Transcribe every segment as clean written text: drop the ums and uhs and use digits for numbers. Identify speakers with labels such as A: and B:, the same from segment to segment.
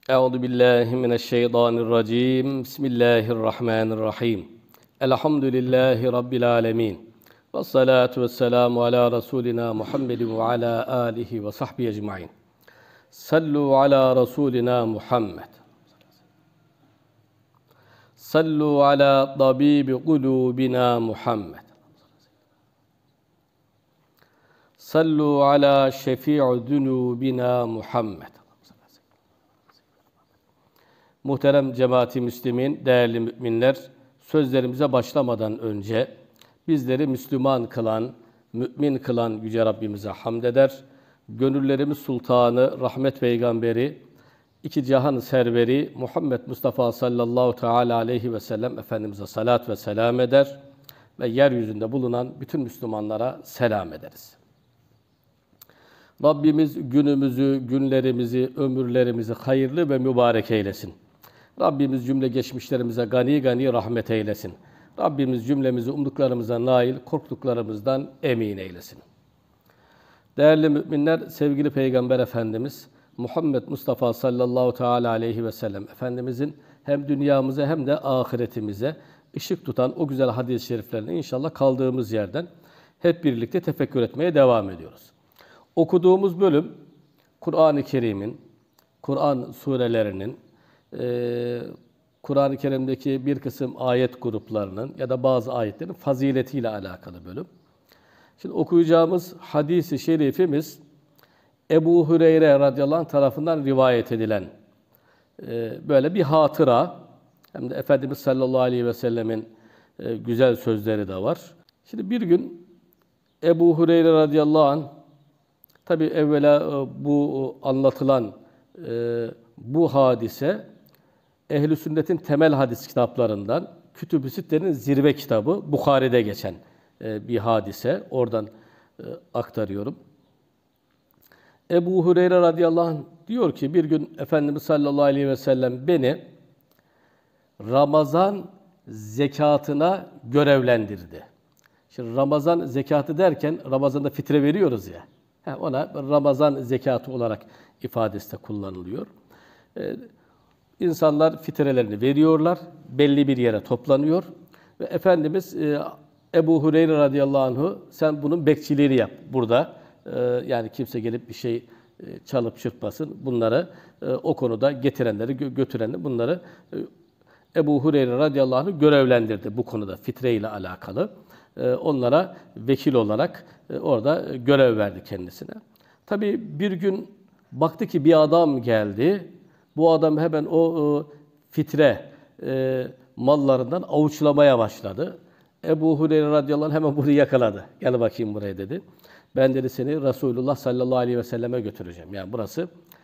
A: Euzu billahi mineşşeytanirracim. Bismillahirrahmanirrahim. Elhamdülillahi rabbil alamin. Ves salatu vesselamu ala rasulina Muhammedin ve ala alihi ve sahbihi ecmaîn. Sallu ala rasulina Muhammed. Sallu ala tabibi kulubina Muhammed. Sallu ala şefi'i zunubina Muhammed. Muhterem cemaat-i müslimin, değerli müminler, sözlerimize başlamadan önce bizleri Müslüman kılan, mümin kılan Yüce Rabbimize hamd eder. Gönüllerimiz sultanı, rahmet peygamberi, iki cihan serveri Muhammed Mustafa sallallahu teala aleyhi ve sellem Efendimiz'e salat ve selam eder ve yeryüzünde bulunan bütün Müslümanlara selam ederiz. Rabbimiz günümüzü, günlerimizi, ömürlerimizi hayırlı ve mübarek eylesin. Rabbimiz cümle geçmişlerimize gani gani rahmet eylesin. Rabbimiz cümlemizi umduklarımıza nail, korktuklarımızdan emin eylesin. Değerli müminler, sevgili Peygamber Efendimiz Muhammed Mustafa sallallahu teala aleyhi ve sellem Efendimizin hem dünyamıza hem de ahiretimize ışık tutan o güzel hadis-i şeriflerini inşallah kaldığımız yerden hep birlikte tefekkür etmeye devam ediyoruz. Okuduğumuz bölüm Kur'an-ı Kerim'in, Kur'an surelerinin, Kur'an-ı Kerim'deki bir kısım ayet gruplarının ya da bazı ayetlerin faziletiyle alakalı bölüm. Şimdi okuyacağımız hadis-i şerifimiz Ebu Hureyre radıyallahu anh tarafından rivayet edilen böyle bir hatıra. Hem de Efendimiz sallallahu aleyhi ve sellemin güzel sözleri de var. Şimdi bir gün Ebu Hureyre radıyallahu anh, tabi evvela bu anlatılan bu hadise Ehl-i Sünnet'in temel hadis kitaplarından Kütüb-ü Sitte'nin zirve kitabı Bukhari'de geçen bir hadise. Oradan aktarıyorum. Ebu Hureyre radıyallahu anh diyor ki bir gün Efendimiz sallallahu aleyhi ve sellem beni Ramazan zekatına görevlendirdi. Şimdi Ramazan zekatı derken Ramazan'da fitre veriyoruz ya. Ona Ramazan zekatı olarak ifadesi de kullanılıyor. İnsanlar fitrelerini veriyorlar, belli bir yere toplanıyor ve Efendimiz Ebu Hureyre radıyallahu anh'u sen bunun bekçiliğini yap burada. Yani kimse gelip bir şey çalıp çırpmasın. Bunları o konuda getirenleri, götürenleri bunları Ebu Hureyre radıyallahu anh'u görevlendirdi bu konuda fitre ile alakalı. Onlara vekil olarak orada görev verdi kendisine. Tabii bir gün baktı ki bir adam geldi. Bu adam hemen o fitre mallarından avuçlamaya başladı. Ebu Hureyre radıyallahu anh hemen bunu yakaladı. Gel bakayım buraya dedi. Ben dedi seni Resulullah sallallahu aleyhi ve selleme götüreceğim. Yani burası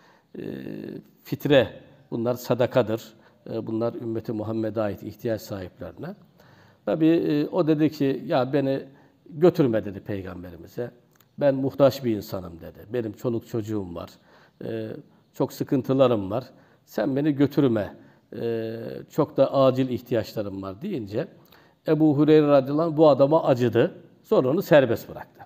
A: fitre. Bunlar sadakadır. Bunlar ümmeti Muhammed'e ait ihtiyaç sahiplerine. Tabii o dedi ki ya beni götürme dedi Peygamberimize. Ben muhtaç bir insanım dedi. Benim çoluk çocuğum var. Çok sıkıntılarım var. Sen beni götürme. Çok da acil ihtiyaçlarım var deyince Ebu Hureyre radıyallahu anh bu adama acıdı. Sonra onu serbest bıraktı.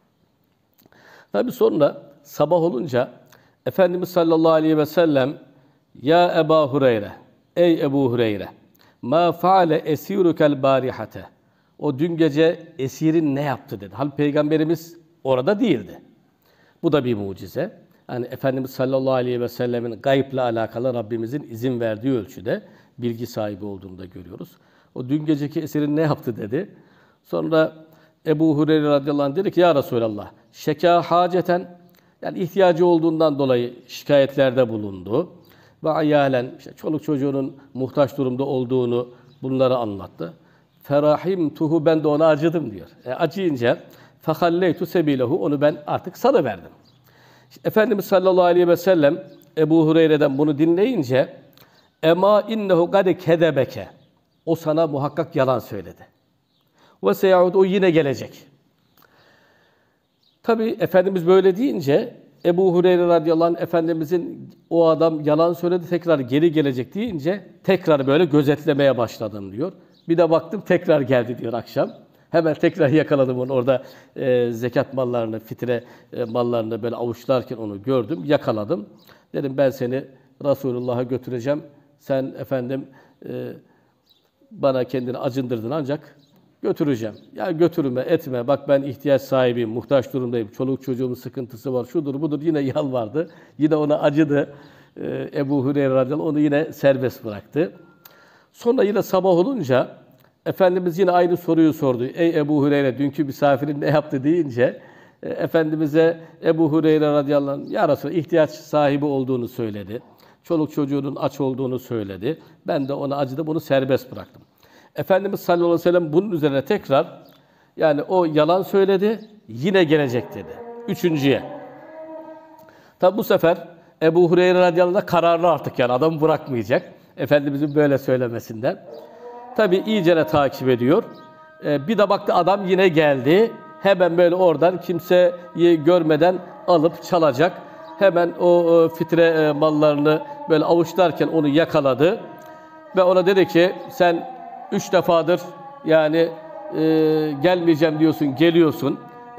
A: Tabii sonra sabah olunca Efendimiz sallallahu aleyhi ve sellem ya Ebu Hureyre, ey Ebu Hureyre, ma faale esirukel barihate. O dün gece esirin ne yaptı dedi. Halbuki Peygamberimiz orada değildi. Bu da bir mucize. Yani Efendimiz sallallahu aleyhi ve sellemin gaybla alakalı Rabbimizin izin verdiği ölçüde bilgi sahibi olduğunu da görüyoruz. O dün geceki esirin ne yaptı dedi. Sonra Ebu Hureyre radıyallahu anh dedi ki ya Resulallah şeka haceten, yani ihtiyacı olduğundan dolayı şikayetlerde bulundu. Ve ayalen işte çoluk çocuğunun muhtaç durumda olduğunu bunları anlattı. Ferahimtuhu, ben de ona acıdım diyor. Acıyınca fehalleytu sebilehu, onu ben artık salıverdim. İşte Efendimiz sallallahu aleyhi ve sellem Ebu Hureyre'den bunu dinleyince ema innehu gade kedebeke, o sana muhakkak yalan söyledi. Ve seyaud, o yine gelecek. Tabii Efendimiz böyle deyince Ebu Hureyre radıyallahu anh Efendimizin o adam yalan söyledi tekrar geri gelecek deyince tekrar böyle gözetlemeye başladım diyor. Bir de baktım tekrar geldi diyor akşam. Hemen tekrar yakaladım onu orada zekat mallarını, fitre mallarını böyle avuçlarken onu gördüm, yakaladım. Dedim ben seni Resulullah'a götüreceğim. Sen efendim bana kendini acındırdın ancak götüreceğim. Ya götürme, etme. Bak ben ihtiyaç sahibiyim, muhtaç durumdayım. Çoluk çocuğumun sıkıntısı var, şudur budur. Yine yalvardı. Yine ona acıdı. Ebu Hureyre radıyallahu anh onu yine serbest bıraktı. Sonra yine sabah olunca Efendimiz yine aynı soruyu sordu. Ey Ebu Hureyre, dünkü misafirin ne yaptı deyince Efendimiz'e Ebu Hureyre radıyallahu anh ya Resulallah ihtiyaç sahibi olduğunu söyledi. Çoluk çocuğunun aç olduğunu söyledi. Ben de ona acıdım, onu serbest bıraktım. Efendimiz sallallahu aleyhi ve sellem bunun üzerine tekrar yani o yalan söyledi, yine gelecek dedi. Üçüncüye. Tabi bu sefer Ebu Hureyre radıyallahu anh kararlı artık yani adamı bırakmayacak. Efendimizin böyle söylemesinden. Tabi iyicene takip ediyor. Bir de baktı adam yine geldi. Hemen böyle oradan kimseyi görmeden alıp çalacak. Hemen o fitre mallarını böyle avuçlarken onu yakaladı. Ve ona dedi ki sen 3 defadır yani gelmeyeceğim diyorsun, geliyorsun.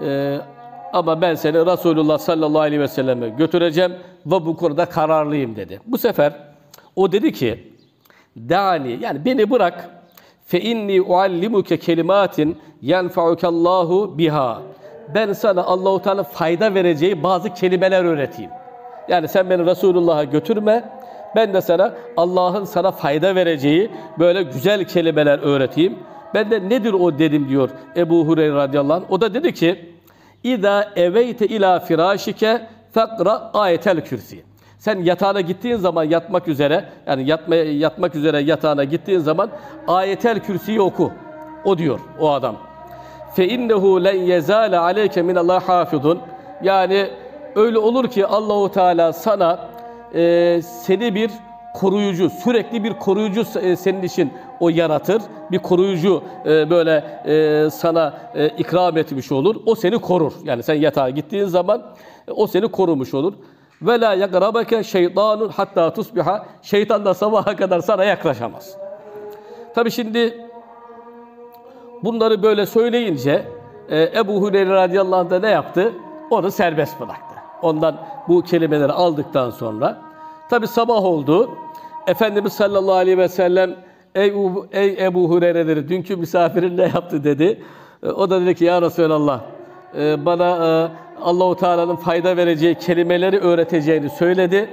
A: Ama ben seni Resulullah sallallahu aleyhi ve selleme götüreceğim ve bu konuda kararlıyım dedi. Bu sefer o dedi ki da'ani yani beni bırak fe inni uallimuke kelimatin yenfa'ukallahu biha. Ben sana Allahu Teala fayda vereceği bazı kelimeler öğreteyim. Yani sen beni Resulullah'a götürme. Ben de sana Allah'ın sana fayda vereceği böyle güzel kelimeler öğreteyim. Ben de nedir o dedim diyor Ebu Hureyre radıyallahu anh. O da dedi ki İza eveyte ila firâşike fekra ayetel kürsi. Sen yatağına gittiğin zaman yatmak üzere yani yatmak üzere yatağına gittiğin zaman ayetel kürsiyi oku. O diyor o adam. Fe innehu len yezâle aleyke minallâhi hâfidun. Yani öyle olur ki Allahu Teala sana seni bir koruyucu, sürekli bir koruyucu senin için o yaratır. Bir koruyucu böyle sana ikram etmiş olur. O seni korur. Yani sen yatağa gittiğin zaman o seni korumuş olur. Ve la yakrabeke şeytanun hatta tusbiha. Şeytan da sabaha kadar sana yaklaşamaz. Tabii şimdi bunları böyle söyleyince Ebu Hureyre radıyallahu anh da ne yaptı? Onu serbest bıraktı. Ondan bu kelimeleri aldıktan sonra tabi sabah oldu. Efendimiz sallallahu aleyhi ve sellem ey Ebu Hureyre dedi, dünkü misafirin ne yaptı dedi. O da dedi ki ya Resulallah bana Allahu Teala'nın fayda vereceği kelimeleri öğreteceğini söyledi.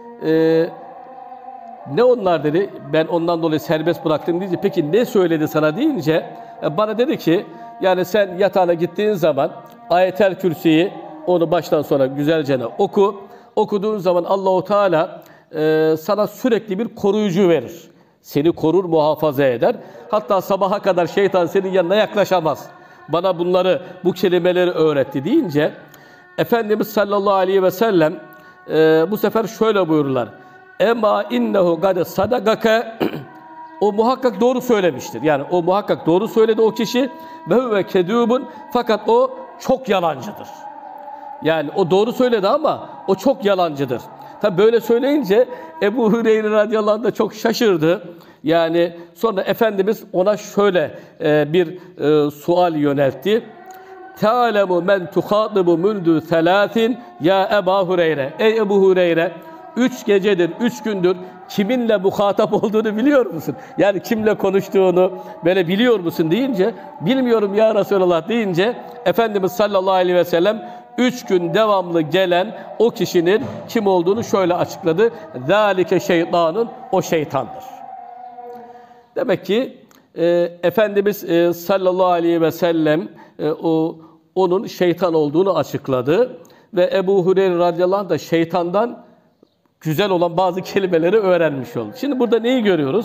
A: Ne onlar dedi? Ben ondan dolayı serbest bıraktım deyince peki ne söyledi sana deyince bana dedi ki yani sen yatağına gittiğin zaman ayetel kürsiyi onu baştan sona güzelce oku. Okuduğun zaman Allahu Teala sana sürekli bir koruyucu verir. Seni korur, muhafaza eder. Hatta sabaha kadar şeytan senin yanına yaklaşamaz. Bana bu kelimeleri öğretti deyince Efendimiz sallallahu aleyhi ve sellem bu sefer şöyle buyururlar. Ema innehu gade sadakake o muhakkak doğru söylemiştir. Yani o muhakkak doğru söyledi o kişi ve huve kedubun fakat o çok yalancıdır. Yani o doğru söyledi ama o çok yalancıdır. Tabi böyle söyleyince Ebu Hureyre radıyallahu anh da çok şaşırdı. Yani sonra Efendimiz ona şöyle bir sual yöneltti. Te'alemu men tuhatibu mündü selâsin ya Ebu Hureyre. Ey Ebu Hureyre 3 gecedir, 3 gündür kiminle muhatap olduğunu biliyor musun? Yani kimle konuştuğunu böyle biliyor musun deyince bilmiyorum ya Resulallah deyince Efendimiz sallallahu aleyhi ve sellem 3 gün devamlı gelen o kişinin kim olduğunu şöyle açıkladı. ذَٰلِكَ şeytanın o şeytandır. Demek ki Efendimiz sallallahu aleyhi ve sellem onun şeytan olduğunu açıkladı. Ve Ebu Hureyre radıyallahu anh da şeytandan güzel olan bazı kelimeleri öğrenmiş oldu. Şimdi burada neyi görüyoruz?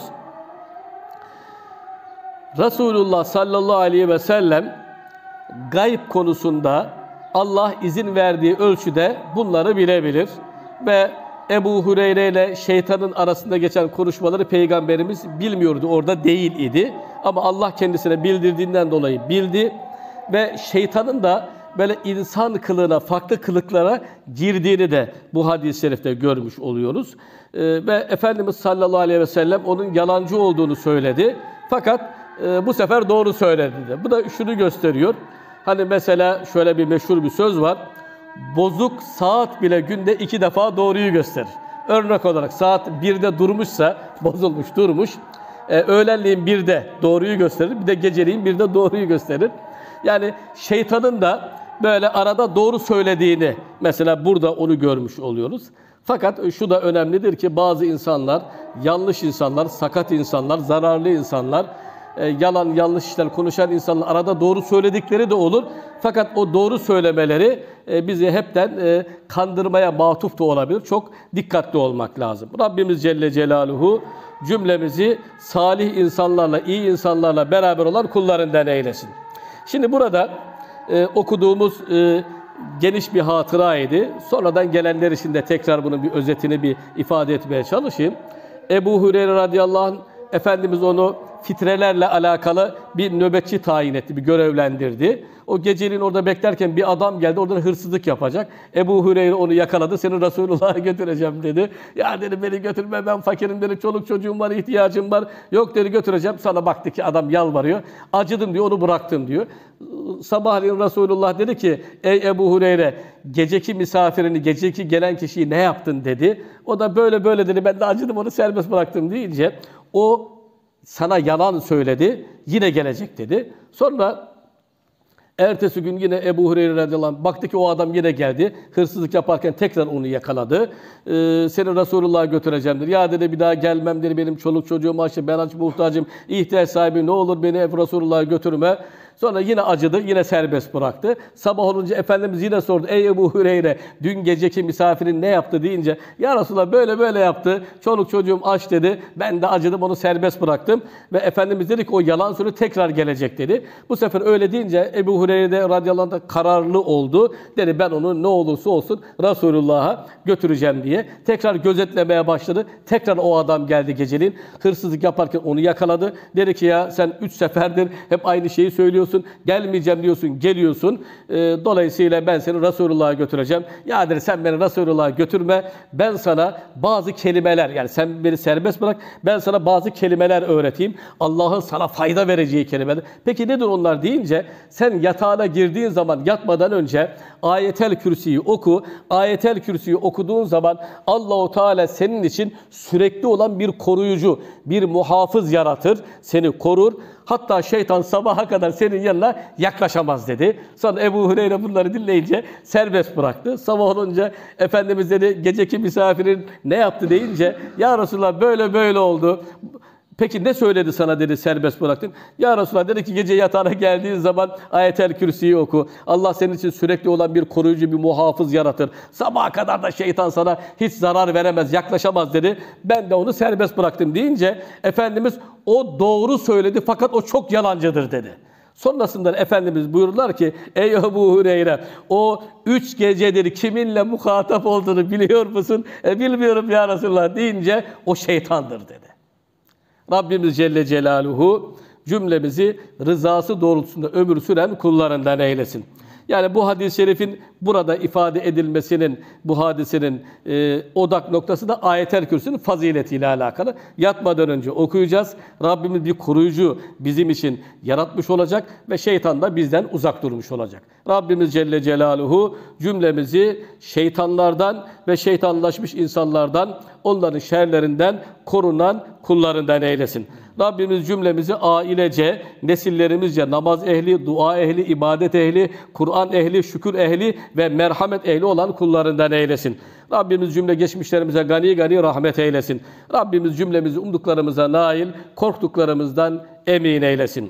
A: Resulullah sallallahu aleyhi ve sellem gayb konusunda Allah izin verdiği ölçüde bunları bilebilir. Ve Ebu Hureyre ile şeytanın arasında geçen konuşmaları Peygamberimiz bilmiyordu, orada değil idi. Ama Allah kendisine bildirdiğinden dolayı bildi. Ve şeytanın da böyle insan kılığına, farklı kılıklara girdiğini de bu hadis-i şerifte görmüş oluyoruz. Ve Efendimiz sallallahu aleyhi ve sellem onun yalancı olduğunu söyledi. Fakat bu sefer doğru söyledi de. Bu da şunu gösteriyor. Hani mesela şöyle bir meşhur bir söz var. Bozuk saat bile günde 2 defa doğruyu gösterir. Örnek olarak saat 1'de durmuşsa, bozulmuş durmuş, öğlenleyin 1'de doğruyu gösterir, bir de geceleyin 1'de doğruyu gösterir. Yani şeytanın da böyle arada doğru söylediğini, mesela burada onu görmüş oluyoruz. Fakat şu da önemlidir ki bazı insanlar, yanlış insanlar, sakat insanlar, zararlı insanlar, yalan yanlış işler konuşan insanlar arada doğru söyledikleri de olur. Fakat o doğru söylemeleri bizi hepten kandırmaya matuf da olabilir. Çok dikkatli olmak lazım. Rabbimiz Celle Celaluhu cümlemizi salih insanlarla, iyi insanlarla beraber olan kullarından eylesin. Şimdi burada okuduğumuz geniş bir hatıraydı. Sonradan gelenler için de tekrar bunun bir özetini bir ifade etmeye çalışayım. Ebu Hureyre radıyallahu anh, Efendimiz onu fitrelerle alakalı bir nöbetçi tayin etti, bir görevlendirdi. O geceliğin orada beklerken bir adam geldi, oradan hırsızlık yapacak. Ebu Hureyre onu yakaladı, seni Resulullah'a götüreceğim dedi. Ya dedi, beni götürme, ben fakirim dedi, çoluk çocuğum var, ihtiyacım var. Yok dedi, götüreceğim. Sonra baktı ki adam yalvarıyor. Acıdım diyor, onu bıraktım diyor. Sabahleyin Resulullah dedi ki, ey Ebu Hureyre, geceki misafirini, geceki gelen kişiyi ne yaptın dedi. O da böyle böyle dedi, ben de acıdım, onu serbest bıraktım deyince, o sana yalan söyledi, yine gelecek dedi. Sonra ertesi gün yine Ebu Hureyre radıyallahu anh baktı ki o adam yine geldi. Hırsızlık yaparken tekrar onu yakaladı. Seni Resulullah'a götüreceğim dedi. Ya dedi, bir daha gelmem dedi, benim çoluk çocuğum aç, ben aç muhtacım, ihtiyaç sahibi, ne olur beni Resulullah'a götürme. Sonra yine acıdı, yine serbest bıraktı. Sabah olunca Efendimiz yine sordu. Ey Ebu Hureyre, dün geceki misafirin ne yaptı deyince, ya Resulallah böyle böyle yaptı, çoluk çocuğum aç dedi, ben de acıdım, onu serbest bıraktım. Ve Efendimiz dedi ki o yalan söylüyor, tekrar gelecek dedi. Bu sefer öyle deyince Ebu Hureyre de radıyallahu anh kararlı oldu. Dedi ben onu ne olursa olsun Resulullah'a götüreceğim diye. Tekrar gözetlemeye başladı. Tekrar o adam geldi geceliğin. Hırsızlık yaparken onu yakaladı. Dedi ki ya sen 3 seferdir hep aynı şeyi söylüyorsun. Gelmeyeceğim diyorsun, geliyorsun. Dolayısıyla ben seni Resulullah'a götüreceğim. Ya dedi, sen beni Resulullah'a götürme. Ben sana bazı kelimeler, yani sen beni serbest bırak, ben sana bazı kelimeler öğreteyim. Allah'ın sana fayda vereceği kelimeler. Peki nedir onlar deyince, sen yatağına girdiğin zaman yatmadan önce Ayetel Kürsi'yi oku. Ayetel Kürsi'yi okuduğun zaman Allahu Teala senin için sürekli olan bir koruyucu, bir muhafız yaratır. Seni korur. Hatta şeytan sabaha kadar senin yanına yaklaşamaz dedi. Sonra Ebu Hureyre bunları dinleyince serbest bıraktı. Sabah olunca Efendimiz dedi, geceki misafirin ne yaptı deyince, ya Resulallah böyle böyle oldu. Peki ne söyledi sana dedi, serbest bıraktın. Ya Resulallah dedi ki, gece yatağına geldiğin zaman Ayetel Kürsi'yi oku. Allah senin için sürekli olan bir koruyucu, bir muhafız yaratır. Sabaha kadar da şeytan sana hiç zarar veremez, yaklaşamaz dedi. Ben de onu serbest bıraktım deyince Efendimiz o doğru söyledi fakat o çok yalancıdır dedi. Sonrasında Efendimiz buyurdular ki, ey Ebu Hureyre, o 3 gecedir kiminle muhatap olduğunu biliyor musun? Bilmiyorum ya Resulallah deyince o şeytandır dedi. Rabbimiz Celle Celaluhu cümlemizi rızası doğrultusunda ömür süren kullarından eylesin. Yani bu hadis-i şerifin burada ifade edilmesinin, bu hadisenin odak noktası da Ayetel Kürsi'nin faziletiyle alakalı. Yatmadan önce okuyacağız. Rabbimiz bir koruyucu bizim için yaratmış olacak ve şeytan da bizden uzak durmuş olacak. Rabbimiz Celle Celaluhu cümlemizi şeytanlardan ve şeytanlaşmış insanlardan, onların şerlerinden korunan kullarından eylesin. Rabbimiz cümlemizi ailece, nesillerimizce namaz ehli, dua ehli, ibadet ehli, Kur'an ehli, şükür ehli ve merhamet ehli olan kullarından eylesin. Rabbimiz cümle geçmişlerimize gani gani rahmet eylesin. Rabbimiz cümlemizi umduklarımıza nail, korktuklarımızdan emin eylesin.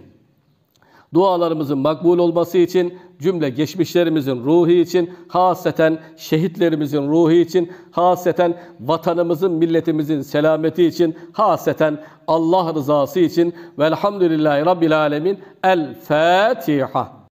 A: Dualarımızın makbul olması için, cümle geçmişlerimizin ruhu için, hasreten şehitlerimizin ruhu için, hasreten vatanımızın, milletimizin selameti için, hasreten Allah rızası için. Velhamdülillahi Rabbil Alemin. El Fatiha.